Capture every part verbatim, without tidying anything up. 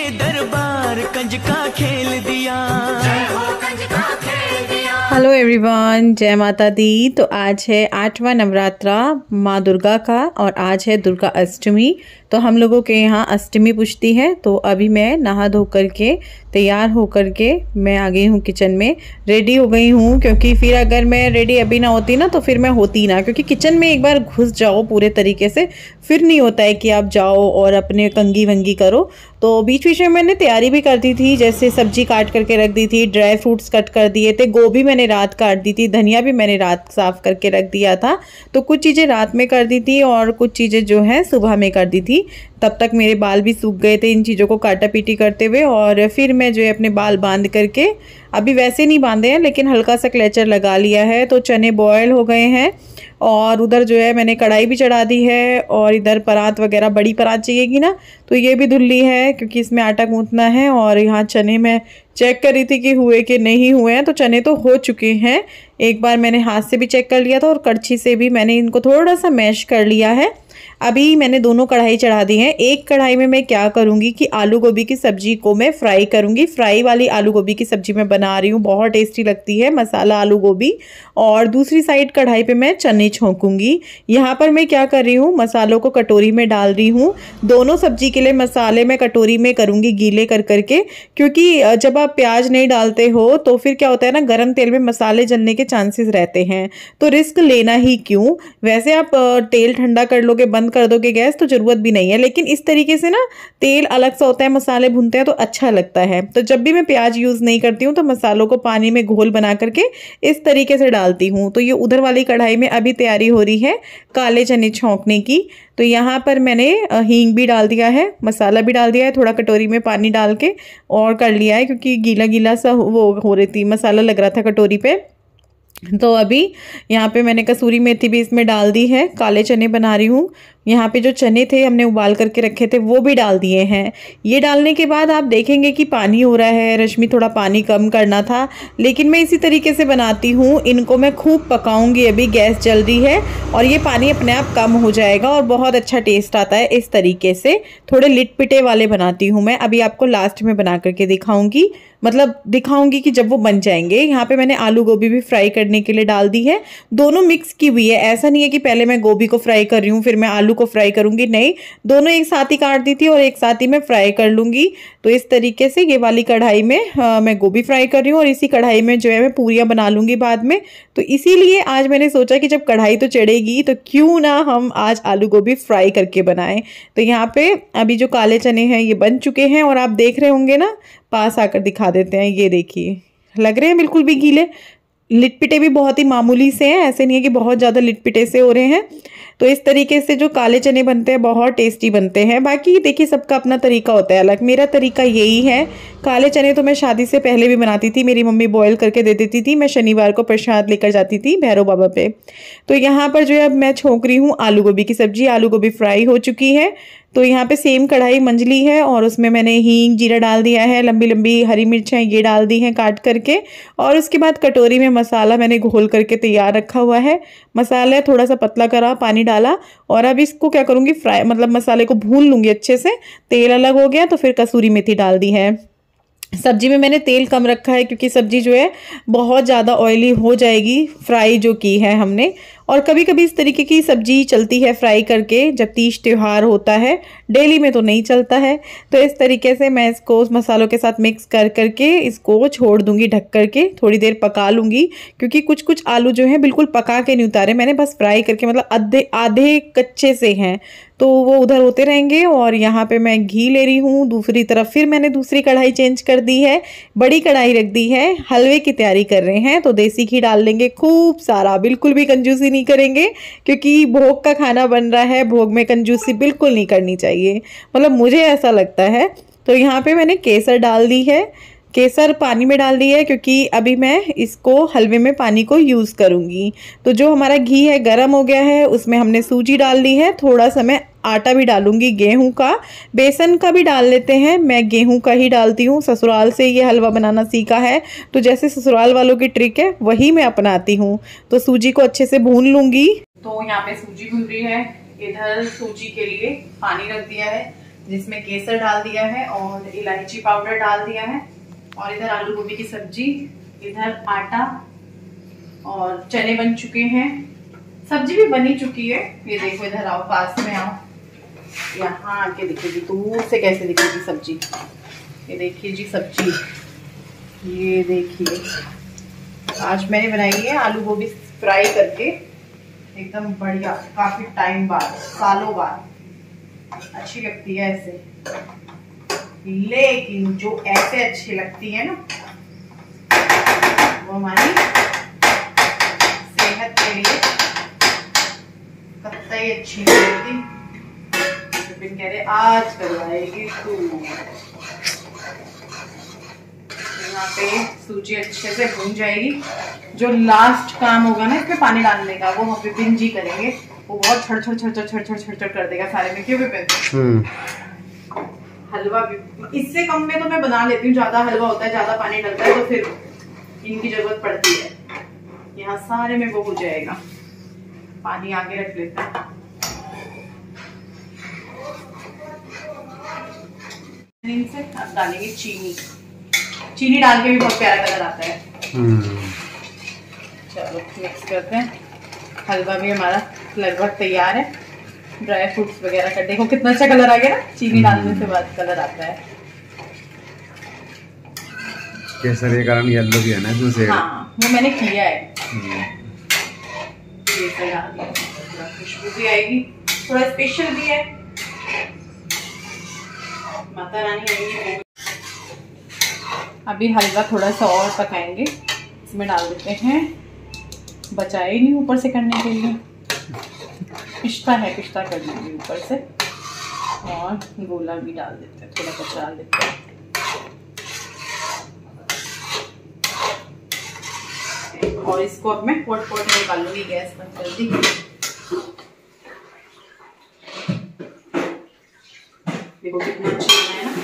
दरबार कंजका खेल दिया। जय हो कंजका खेल दिया। हेलो एवरीवन, जय माता दी। तो आज है आठवां नवरात्रा माँ दुर्गा का और आज है दुर्गा अष्टमी। तो हम लोगों के यहाँ अष्टमी पूजती है। तो अभी मैं नहा धो करके तैयार हो करके मैं आ गई हूँ किचन में, रेडी हो गई हूँ। क्योंकि फिर अगर मैं रेडी अभी ना होती ना तो फिर मैं होती ना, क्योंकि किचन में एक बार घुस जाओ पूरे तरीके से फिर नहीं होता है कि आप जाओ और अपने कंगी वंगी करो। तो बीच बीच में मैंने तैयारी भी कर दी थी, जैसे सब्जी काट करके रख दी थी, ड्राई फ्रूट्स कट कर दिए थे, गोभी मैंने रात काट दी थी, धनिया भी मैंने रात साफ करके रख दिया था। तो कुछ चीज़ें रात में कर दी थी और कुछ चीज़ें जो है सुबह में कर दी थी। तब तक मेरे बाल भी सूख गए थे इन चीज़ों को काटा पीटी करते हुए। और फिर मैं जो है अपने बाल बांध करके, अभी वैसे नहीं बांधे हैं लेकिन हल्का सा क्लेचर लगा लिया है। तो चने बॉयल हो गए हैं और उधर जो है मैंने कढ़ाई भी चढ़ा दी है और इधर परात वगैरह, बड़ी परात चाहिएगी ना, तो ये भी धुल ली है क्योंकि इसमें आटा गूंथना है। और यहाँ चने मैं चेक कर रही थी कि हुए कि नहीं हुए हैं। तो चने तो हो चुके हैं। एक बार मैंने हाथ से भी चेक कर लिया था और कड़छी से भी मैंने इनको थोड़ा सा मैश कर लिया है। अभी मैंने दोनों कढ़ाई चढ़ा दी हैं। एक कढ़ाई में मैं क्या करूँगी कि आलू गोभी की सब्जी को मैं फ्राई करूँगी। फ्राई वाली आलू गोभी की सब्जी मैं बना रही हूँ, बहुत टेस्टी लगती है, मसाला आलू गोभी। और दूसरी साइड कढ़ाई पे मैं चने छोंकूंगी। यहाँ पर मैं क्या कर रही हूँ, मसालों को कटोरी में डाल रही हूँ। दोनों सब्जी के लिए मसाले मैं कटोरी में करूँगी गीले कर करके, क्योंकि जब आप प्याज नहीं डालते हो तो फिर क्या होता है ना, गरम तेल में मसाले जलने के चांसेस रहते हैं। तो रिस्क लेना ही क्यों। वैसे आप तेल ठंडा कर लोगे, बंद कर दोगे गैस, तो जरूरत भी नहीं है। लेकिन इस तरीके से ना तेल अलग सा होता है, मसाले भूनते हैं तो अच्छा लगता है। तो जब भी मैं प्याज यूज नहीं करती हूँ तो मसालों को पानी में घोल बना करके इस तरीके से डालती हूँ। तो ये उधर वाली कढ़ाई में अभी तैयारी हो रही है काले चने छोंकने की। तो यहाँ पर मैंने हींग भी डाल दिया है, मसाला भी डाल दिया है, थोड़ा कटोरी में पानी डाल के और कर लिया है क्योंकि गीला गीला सा वो हो रही थी, मसाला लग रहा था कटोरी पे। तो अभी यहाँ पे मैंने कसूरी मेथी भी इसमें डाल दी है। काले चने बना रही हूँ। यहाँ पे जो चने थे हमने उबाल करके रखे थे वो भी डाल दिए हैं। ये डालने के बाद आप देखेंगे कि पानी हो रहा है। रश्मि थोड़ा पानी कम करना था, लेकिन मैं इसी तरीके से बनाती हूँ। इनको मैं खूब पकाऊंगी, अभी गैस जल रही है और ये पानी अपने आप कम हो जाएगा और बहुत अच्छा टेस्ट आता है इस तरीके से। थोड़े लिटपिटे वाले बनाती हूँ मैं। अभी आपको लास्ट में बना करके दिखाऊंगी, मतलब दिखाऊंगी कि जब वो बन जाएंगे। यहाँ पे मैंने आलू गोभी भी फ्राई करने के लिए डाल दी है। दोनों मिक्स की हुई है, ऐसा नहीं है कि पहले मैं गोभी को फ्राई कर रही हूँ फिर मैं आलू को फ्राई करूंगी, नहीं, दोनों एक साथ ही काट दी थी और एक साथ ही मैं फ्राई कर लूंगी। तो इस तरीके से ये वाली कढ़ाई में आ, मैं गोभी फ्राई कर रही हूँ और इसी कढ़ाई में जो है मैं पूरियाँ बना लूंगी बाद में। तो इसीलिए आज मैंने सोचा कि जब कढ़ाई तो चढ़ेगी तो क्यों ना हम आज आलू गोभी फ्राई करके बनाएं। तो यहाँ पे अभी जो काले चने हैं ये बन चुके हैं और आप देख रहे होंगे ना, पास आकर दिखा देते हैं। ये देखिए, लग रहे हैं बिल्कुल भी गीले, लिटपिटे भी बहुत ही मामूली से हैं, ऐसे नहीं है कि बहुत ज़्यादा लिटपिटे से हो रहे हैं। तो इस तरीके से जो काले चने बनते हैं बहुत टेस्टी बनते हैं। बाकी देखिए सबका अपना तरीका होता है अलग, मेरा तरीका यही है। काले चने तो मैं शादी से पहले भी बनाती थी, मेरी मम्मी बॉयल करके दे देती थी, मैं शनिवार को प्रसाद लेकर जाती थी भैरव बाबा पे। तो यहाँ पर जो है अब मैं छोंक रही हूँ आलू गोभी की सब्जी। आलू गोभी फ्राई हो चुकी है। तो यहाँ पे सेम कढ़ाई मंजली है और उसमें मैंने हींग जीरा डाल दिया है, लंबी लंबी हरी मिर्चें ये डाल दी हैं काट करके। और उसके बाद कटोरी में मसाला मैंने घोल करके तैयार रखा हुआ है। मसाला थोड़ा सा पतला करा, पानी डाला और अब इसको क्या करूँगी, फ्राई मतलब मसाले को भून लूँगी अच्छे से। तेल अलग हो गया तो फिर कसूरी मेथी डाल दी है। सब्जी में मैंने तेल कम रखा है क्योंकि सब्जी जो है बहुत ज़्यादा ऑयली हो जाएगी फ्राई जो की है हमने। और कभी कभी इस तरीके की सब्जी चलती है फ्राई करके, जब तीज त्योहार होता है, डेली में तो नहीं चलता है। तो इस तरीके से मैं इसको मसालों के साथ मिक्स कर करके इसको छोड़ दूंगी ढक करके, थोड़ी देर पका लूँगी। क्योंकि कुछ कुछ आलू जो है बिल्कुल पका के नहीं उतारे मैंने, बस फ्राई करके, मतलब आधे आधे कच्चे से हैं, तो वो उधर होते रहेंगे। और यहाँ पे मैं घी ले रही हूँ। दूसरी तरफ फिर मैंने दूसरी कढ़ाई चेंज कर दी है, बड़ी कढ़ाई रख दी है। हलवे की तैयारी कर रहे हैं तो देसी घी डाल लेंगे खूब सारा, बिल्कुल भी कंजूसी नहीं करेंगे क्योंकि भोग का खाना बन रहा है, भोग में कंजूसी बिल्कुल नहीं करनी चाहिए, मतलब मुझे ऐसा लगता है। तो यहाँ पे मैंने केसर डाल दी है, केसर पानी में डाल दी है क्योंकि अभी मैं इसको हलवे में पानी को यूज़ करूँगी। तो जो हमारा घी है गर्म हो गया है, उसमें हमने सूजी डाल दी है, थोड़ा सा मैं आटा भी डालूंगी गेहूं का, बेसन का भी डाल लेते हैं, मैं गेहूं का ही डालती हूँ। ससुराल से ये हलवा बनाना सीखा है, तो जैसे ससुराल वालों की ट्रिक है वही मैं अपनाती हूँ। तो सूजी को अच्छे से भून लूंगी। तो यहाँ पे सूजी भून रही है, इधर सूजी के लिए पानी रख दिया है, जिसमें केसर डाल दिया है और इलायची पाउडर डाल दिया है। और इधर आलू गोभी की सब्जी, इधर आटा और चने बन चुके हैं। सब्जी भी बनी चुकी है। ये देखो, इधर आओ, पास में आओ, यहाँ आके दिखेगी, दूर से कैसे दिखेगी सब्जी। ये देखिए जी सब्जी, ये देखिए आज मैंने बनाई है आलू गोभी फ्राई करके, एकदम बढ़िया, काफी टाइम बाद, सालों बाद अच्छी लगती है ऐसे। लेकिन जो ऐसे अच्छी लगती है ना, वो हमारी सेहत के लिए कतई अच्छी नहीं लगती। विपिन कह रहे आज करवाएगी तू। यहाँ पे सूजी अच्छे से भून जाएगी। जो लास्ट काम होगा ना इसमें पानी डालने का, वो हम विपिन जी करेंगे। वो बहुत छड़ छड़ छड़ छड़ छड़ छड़ छड़ छड़ कर देगा सारे में। क्यों विपिन? हलवा भी इससे कम में तो मैं बना लेती हूँ। ज्यादा हलवा होता है, ज्यादा पानी डलता है, तो फिर इनकी जरूरत पड़ती है। यहाँ सारे में वो हो जाएगा। पानी आगे रख लेते हैं। इनसे अब डालेंगे चीनी। चीनी डाल के भी बहुत प्यारा कलर आता है। चलो मिक्स करते हैं। हलवा भी हमारा लगभग तैयार है। ड्राई फ्रूट्स वगैरह का देखो कितना अच्छा कलर आ गया ना, चीनी डालने से बाद कलर आता है। केसर के कारण येलो भी है ना इसमें से। हाँ, वो मैंने किया है। केसर डाल दिया, थोड़ा खुशबू भी आएगी, थोड़ा स्पेशल भी है। माता रानी आएगी। अभी हलवा थोड़ा सा और पकाएंगे। इसमें डाल देते हैं, बचाए ही नहीं ऊपर से करने के लिए, पिस्ता है, पिस्ता कर देंगे ऊपर से। और गोला भी डाल देते हैं, थोड़ा कुछ डाल देते हैं। और इसको अब मैं पोट पोट में निकालूंगी। गैस बंद कर दी। देखो कितना अच्छा है ना।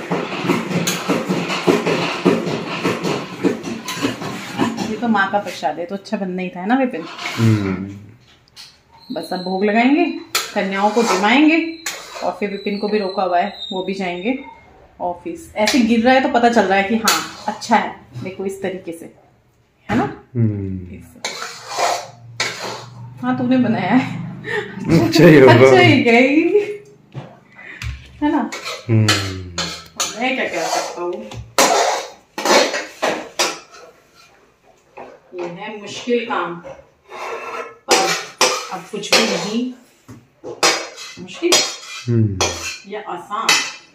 ये तो माँ का प्रसाद है, तो अच्छा बनना ही था ना विपिन। बस अब भोग लगाएंगे, कन्याओं को दिमाएंगे और फिर विपिन को भी रोका हुआ है, वो भी जाएंगे ऑफिस। ऐसे गिर रहा है तो पता चल रहा है कि हाँ अच्छा है। देखो इस तरीके से, है ना। हाँ तूने बनाया है, अच्छा ही होगा, अच्छा ही कहेगी, है ना। मैं क्या कह सकता हूँ, ये है मुश्किल काम, पर अब कुछ भी नहीं मुश्किल या आसान।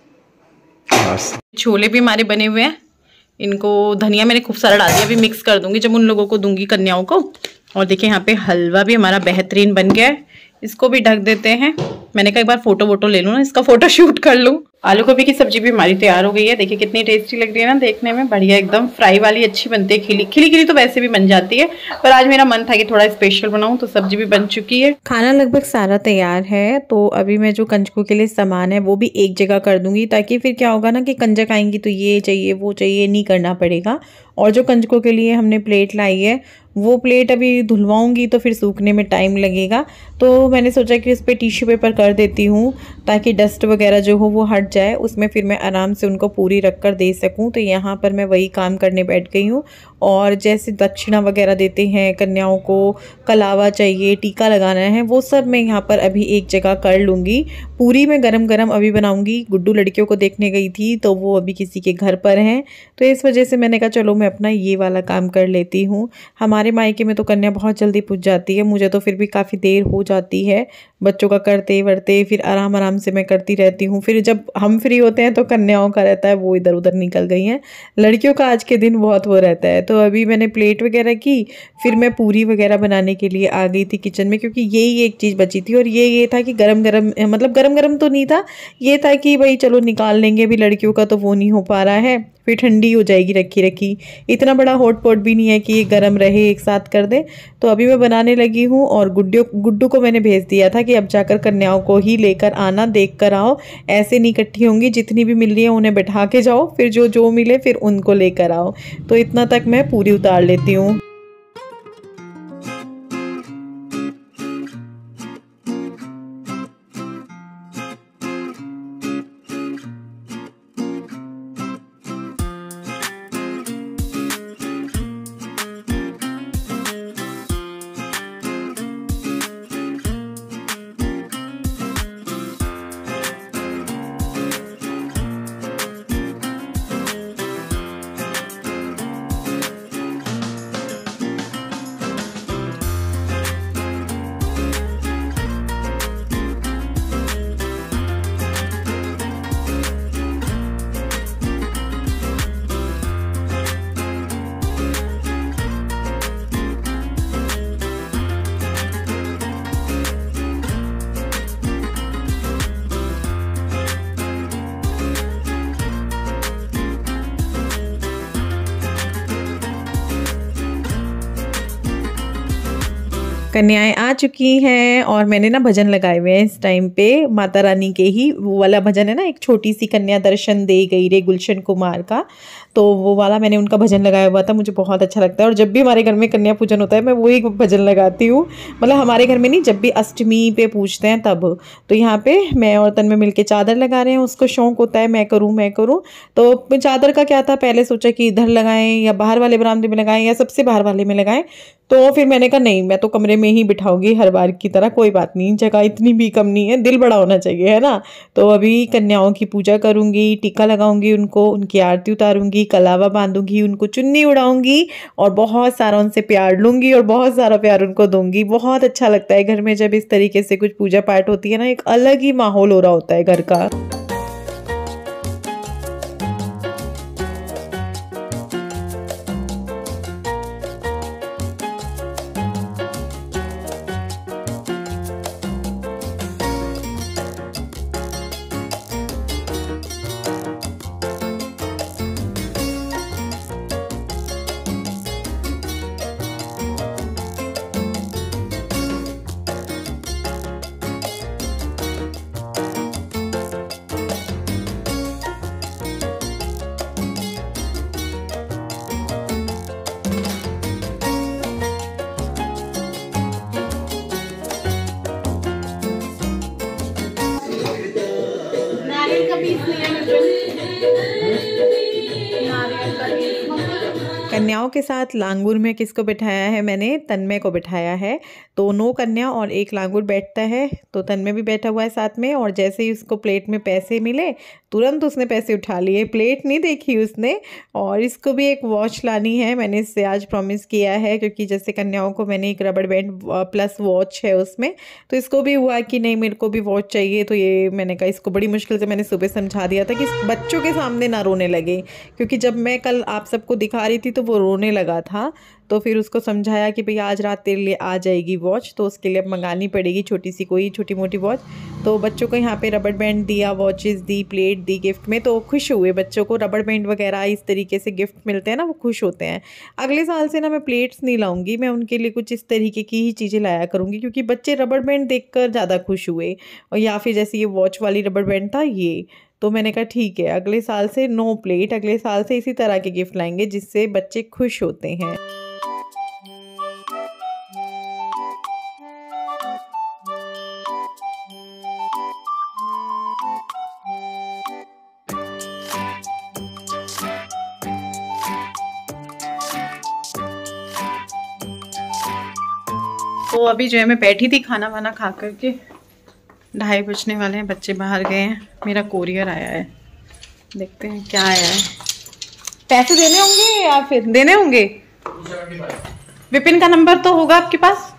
छोले भी हमारे बने हुए हैं। इनको धनिया मैंने खूब सारा डाल दिया, अभी मिक्स कर दूंगी जब उन लोगों को दूंगी, कन्याओं को। और देखिए यहाँ पे हलवा भी हमारा बेहतरीन बन गया है। इसको भी ढक देते हैं। मैंने कहा एक बार फोटो वोटो ले लूँ ना, इसका फोटो शूट कर लूँ। आलू गोभी की सब्जी भी हमारी तैयार हो गई है। देखिए कितनी टेस्टी लग रही है ना देखने में, बढ़िया एकदम। फ्राई वाली अच्छी बनती है, खिली खिली खिली तो वैसे भी बन जाती है, पर आज मेरा मन था कि थोड़ा स्पेशल बनाऊं, तो सब्जी भी बन चुकी है। खाना लगभग सारा तैयार है। तो अभी मैं जो कंजकों के लिए सामान है वो भी एक जगह कर दूंगी, ताकि फिर क्या होगा ना कि कंजक आएंगी तो ये चाहिए वो चाहिए नहीं करना पड़ेगा। और जो कंजकों के लिए हमने प्लेट लाई है, वो प्लेट अभी धुलवाऊंगी तो फिर सूखने में टाइम लगेगा। तो मैंने सोचा कि उस पर टिश्यू पेपर कर देती हूँ, ताकि डस्ट वगैरह जो हो वो हट जाए, उसमें फिर मैं आराम से उनको पूरी रख कर दे सकूँ। तो यहाँ पर मैं वही काम करने बैठ गई हूँ। और जैसे दक्षिणा वगैरह देते हैं कन्याओं को, कलावा चाहिए, टीका लगाना है, वो सब मैं यहाँ पर अभी एक जगह कर लूँगी। पूरी मैं गरम गरम अभी बनाऊँगी। गुड्डू लड़कियों को देखने गई थी तो वो अभी किसी के घर पर हैं, तो इस वजह से मैंने कहा चलो मैं अपना ये वाला काम कर लेती हूँ। हमारे मायके में तो कन्या बहुत जल्दी पूज जाती है, मुझे तो फिर भी काफ़ी देर हो जाती है बच्चों का करते वर्ते, फिर आराम आराम से मैं करती रहती हूँ। फिर जब हम फ्री होते हैं तो कन्याओं का रहता है वो इधर उधर निकल गई हैं। लड़कियों का आज के दिन बहुत वो रहता है। तो अभी मैंने प्लेट वगैरह की, फिर मैं पूरी वगैरह बनाने के लिए आ गई थी किचन में, क्योंकि यही एक चीज़ बची थी। और ये ये था कि गरम गरम, मतलब गरम गरम तो नहीं था, ये था कि भाई चलो निकाल लेंगे, अभी लड़कियों का तो वो नहीं हो पा रहा है, फिर ठंडी हो जाएगी रखी रखी। इतना बड़ा हॉट पॉट भी नहीं है कि ये गर्म रहे एक साथ कर दे। तो अभी मैं बनाने लगी हूँ। और गुड्डू गुड्डू को मैंने भेज दिया था कि अब जाकर कन्याओं को ही लेकर आना, देख कर आओ, ऐसे नहीं इकट्ठी होंगी, जितनी भी मिल रही है उन्हें बैठा के जाओ, फिर जो जो मिले फिर उनको लेकर आओ। तो इतना तक मैं पूरी उतार लेती हूँ। कन्याएं आ चुकी हैं और मैंने ना भजन लगाए हुए हैं इस टाइम पे माता रानी के ही। वो वाला भजन है ना, एक छोटी सी कन्या दर्शन दे गई रे गुलशन कुमार का, तो वो वाला मैंने उनका भजन लगाया हुआ था। मुझे बहुत अच्छा लगता है और जब भी हमारे घर में कन्या पूजन होता है मैं वही भजन लगाती हूँ। मतलब हमारे घर में नहीं, जब भी अष्टमी पे पूजते हैं तब। तो यहाँ पे मैं और तन में मिलके चादर लगा रहे हैं। उसको शौक होता है मैं करूँ मैं करूँ। तो चादर का क्या था, पहले सोचा कि इधर लगाएं या बाहर वाले बरामदे में लगाएं या सबसे बाहर वाले में लगाएं। तो फिर मैंने कहा नहीं, मैं तो कमरे में ही बिठाऊंगी हर बार की तरह, कोई बात नहीं, जगह इतनी भी कम नहीं है, दिल बड़ा होना चाहिए, है ना। तो अभी कन्याओं की पूजा करूंगी, टीका लगाऊंगी उनको, उनकी आरती उतारूंगी, कलावा बांधूंगी, उनको चुन्नी उड़ाऊंगी और बहुत सारा उनसे प्यार लूंगी और बहुत सारा प्यार उनको दूंगी। बहुत अच्छा लगता है घर में जब इस तरीके से कुछ पूजा पाठ होती है ना, एक अलग ही माहौल हो रहा होता है घर का। कन्याओं के साथ लांगूर में किसको बिठाया है मैंने? तन्मय को बिठाया है। तो नौ कन्या और एक लांगूर बैठता है, तो तन्मय भी बैठा हुआ है साथ में। और जैसे ही उसको प्लेट में पैसे मिले तुरंत उसने पैसे उठा लिए, प्लेट नहीं देखी उसने। और इसको भी एक वॉच लानी है, मैंने इससे आज प्रॉमिस किया है, क्योंकि जैसे कन्याओं को मैंने एक रबड़ बैंड प्लस वॉच है उसमें, तो इसको भी हुआ कि नहीं मेरे को भी वॉच चाहिए। तो ये मैंने कहा, इसको बड़ी मुश्किल से मैंने सुबह समझा दिया था कि बच्चों के सामने ना रोने लगे, क्योंकि जब मैं कल आप सबको दिखा रही थी तो वो रोने लगा था। तो फिर उसको समझाया कि भाई आज रात तेरे लिए आ जाएगी वॉच, तो उसके लिए अब मंगानी पड़ेगी छोटी सी कोई छोटी मोटी वॉच। तो बच्चों को यहाँ पे रबड़ बैंड दिया, वॉचेस दी, प्लेट दी गिफ्ट में, तो खुश हुए। बच्चों को रबड़ बैंड वगैरह इस तरीके से गिफ्ट मिलते हैं ना, वो खुश होते हैं। अगले साल से ना मैं प्लेट्स नहीं लाऊंगी, मैं उनके लिए कुछ इस तरीके की ही चीज़ें लाया करूँगी, क्योंकि बच्चे रबड़ बैंड देखकर ज़्यादा खुश हुए। और या फिर जैसे ये वॉच वाली रबड़ बैंड था ये, तो मैंने कहा ठीक है अगले साल से नो प्लेट, अगले साल से इसी तरह के गिफ्ट लाएंगे जिससे बच्चे खुश होते हैं। तो अभी जो है मैं बैठी थी खाना वाना खा करके, ढाई बजने वाले हैं, बच्चे बाहर गए हैं, मेरा कोरियर आया है, देखते हैं क्या आया है। पैसे देने होंगे या फिर देने होंगे? विपिन का नंबर तो होगा आपके पास?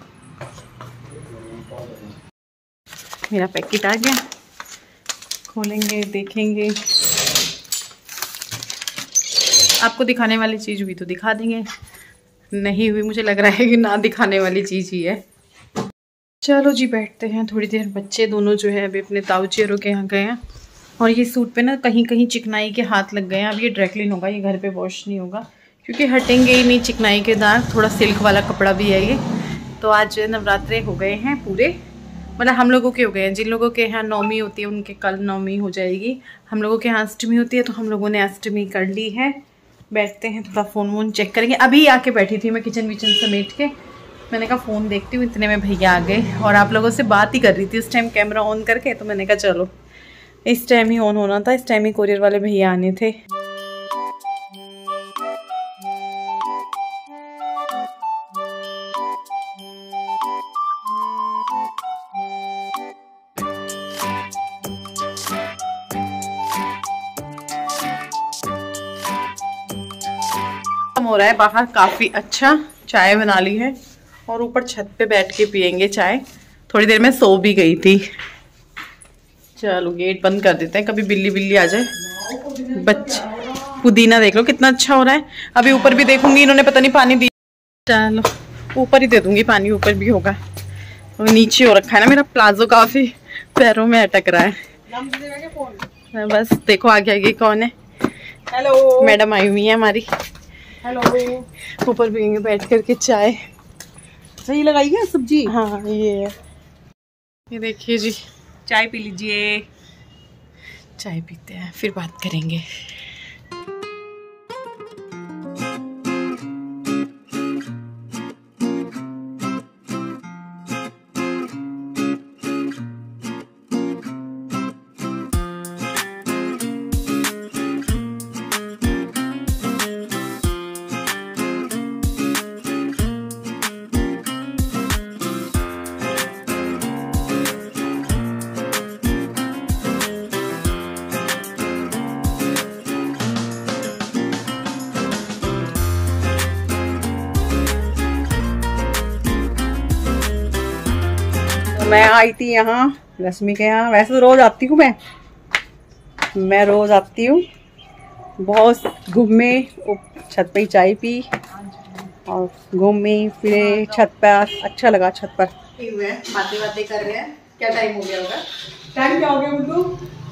मेरा पैकेट आ गया, खोलेंगे देखेंगे। आपको दिखाने वाली चीज़ हुई तो दिखा देंगे, नहीं हुई मुझे लग रहा है कि ना दिखाने वाली चीज़ ही है। चलो जी बैठते हैं थोड़ी देर। बच्चे दोनों जो है अभी अपने ताऊचेरों के यहाँ गए हैं। और ये सूट पे ना कहीं कहीं चिकनाई के हाथ लग गए हैं। अब ये ड्राई क्लीन होगा, ये घर पे वॉश नहीं होगा, क्योंकि हटेंगे ही नहीं चिकनाई के दाग। थोड़ा सिल्क वाला कपड़ा भी है ये। तो आज नवरात्रे हो गए हैं पूरे, मतलब हम लोगों के हो गए हैं। जिन लोगों के यहाँ नौमी होती है उनके कल नौमी हो जाएगी, हम लोगों के यहाँ अष्टमी होती है, तो हम लोगों ने अष्टमी कर ली है। बैठते हैं, थोड़ा फ़ोन वोन चेक करेंगे। अभी आके बैठी थी मैं किचन विचन समेट के, मैंने कहा फ़ोन देखती हूँ, इतने में भैया आ गए और आप लोगों से बात ही कर रही थी उस टाइम कैमरा ऑन करके। तो मैंने कहा चलो इस टाइम ही ऑन होना था, इस टाइम ही कोरियर वाले भैया आने थे। हो रहा है बाहर काफ़ी अच्छा, चाय बना ली है और ऊपर छत पे बैठ के पियेंगे चाय। थोड़ी देर में सो भी गई थी। चलो गेट बंद कर देते हैं, कभी बिल्ली बिल्ली आ जाए। बच्चे पुदीना देख लो कितना अच्छा हो रहा है। अभी ऊपर भी देखूंगी, इन्होंने पता नहीं पानी दिया, चलो ऊपर ही दे दूंगी पानी, ऊपर भी होगा। और नीचे हो रखा है ना मेरा प्लाजो, काफ़ी पैरों में अटक रहा है। बस देखो आगे आगे कौन है। हेलो मैडम आई हुई है हमारी। हेलो ऊपर पियेंगे बैठ करके चाय। सही लगाई है सब्जी। हाँ ये है। ये देखिए जी, चाय पी लीजिए। चाय पीते हैं फिर बात करेंगे। मैं आई थी यहाँ रश्मि के यहाँ, वैसे तो रोज आती हूँ मैं मैं रोज आती हूँ। बहुत घूमे, छत पे ही चाय पी और घूमी फिरे छत पर, अच्छा लगा छत पर। बातें बातें कर रहे हैं। क्या टाइम हो गया होगा? टाइम क्या हो गया बुल्लू?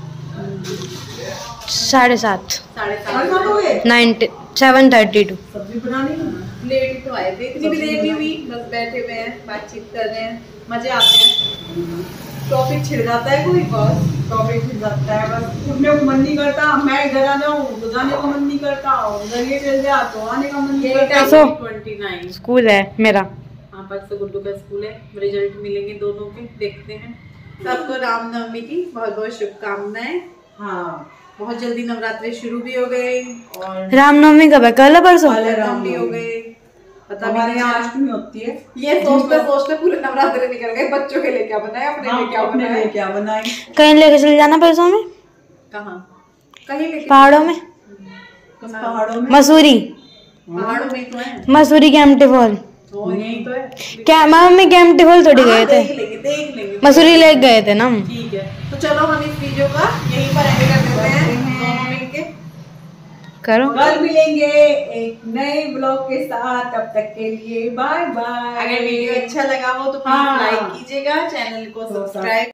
साढ़े सात साढ़े सात हो गए। Ninety seven thirty two. सब्जी बनानी लेट ही तो आए थे, इतनी भी लेट नहीं हुई, बस बैठे हुए हैं, बातचीत कर रहे हैं, मजे आते हैं। टॉपिक छिड़ जाता है कोई, बस टॉपिक छिड़ जाता है, बस उठने को मन नहीं करता। मैं घर आ जाऊँ तो जाने को मन नहीं करता, उधर ये चल जाए तो आने का मन नहीं करता। सो ट्वेंटी नाइन स्कूल है मेरा। हाँ, परसों गुड्डू का स्कूल है, रिजल्ट मिलेंगे दोनों के, देखते हैं। सबको रामनवमी की बहुत बहुत शुभकामनाएं। हाँ, बहुत जल्दी नवरात्रि शुरू भी हो गए और रामनवमी कब है? कल है परसों? राम भी हो गए, पता भी नहीं यहाँ चला। अष्टमी होती है। ये सोचते सोचते पूरे नवरात्रि निकल गए। बच्चों के लिए क्या बनाए, अपने लिए क्या अपने बनाए। लिए क्या बनाए? कहीं लेके चले जाना परसों में? कहाँ? कहीं लेके पहाड़ों में? पहाड़ों में? मसूरी। पहाड़ों में तो है, मसूरी कैंपटी फॉल। यही तो है। क्या मम्मी कैंपटी फॉल थोड़ी गए थे? देख लेंगे देख लेंगे मसूरी लेक गए थे ना हम। ठीक है, तो चलो हम इस वीडियो का यहीं पर एंड कर देते हैं दोनों मिलके। करो। कल मिलेंगे एक नए ब्लॉग के साथ, तब तक के लिए बाय बाय। अगर वीडियो अच्छा लगा हो तो प्लीज हाँ। लाइक कीजिएगा, चैनल को सब्सक्राइब